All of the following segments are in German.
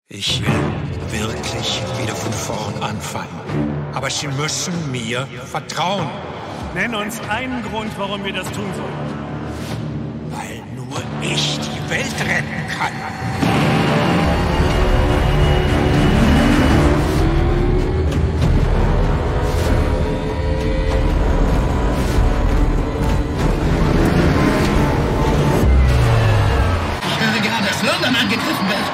Ich will wirklich wieder von vorn anfangen. Aber Sie müssen mir vertrauen. Nenn uns einen Grund, warum wir das tun sollen. Weil nur ich die Welt retten kann. Ich höre gerade, dass London angegriffen wird.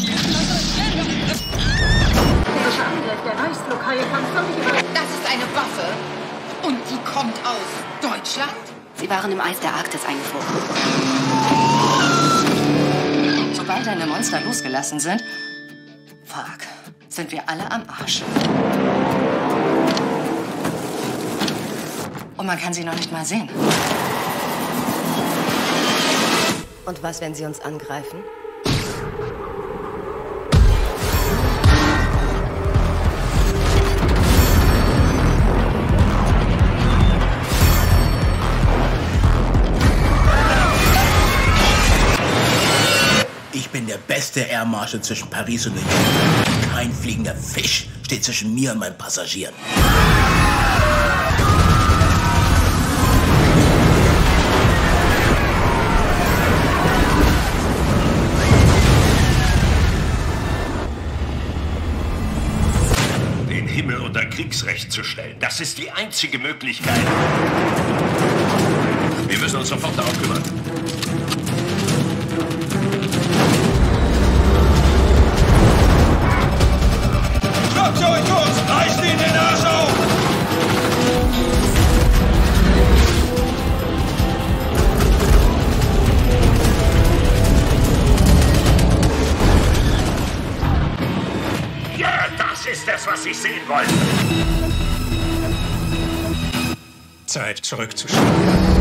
Der Angriff der Reichsblockade kam völlig über... Das ist eine Waffe. Und die kommt aus Deutschland? Sie waren im Eis der Arktis eingefroren. Sobald deine Monster losgelassen sind, sind wir alle am Arsch. Und man kann sie noch nicht mal sehen. Und was, wenn sie uns angreifen? Ich bin der beste Air Marshal zwischen Paris und New York. Kein fliegender Fisch steht zwischen mir und meinen Passagieren. Den Himmel unter Kriegsrecht zu stellen, das ist die einzige Möglichkeit. Wir müssen uns sofort darum kümmern. Schnappt ihr euch los! Reißt ihn den Arsch auf! Ja, das ist es, was ich sehen wollte. Zeit zurückzuschlagen.